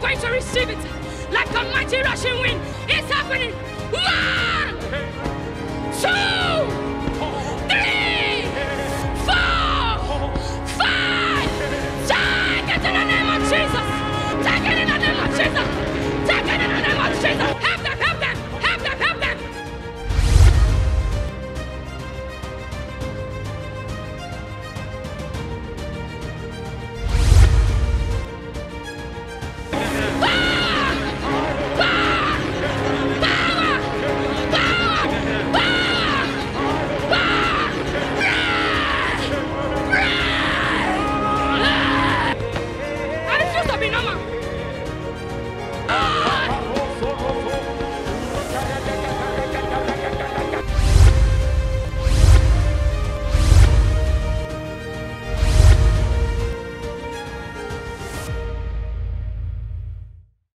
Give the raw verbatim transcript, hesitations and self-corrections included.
going to receive it like a mighty rushing wind. It's happening. Run!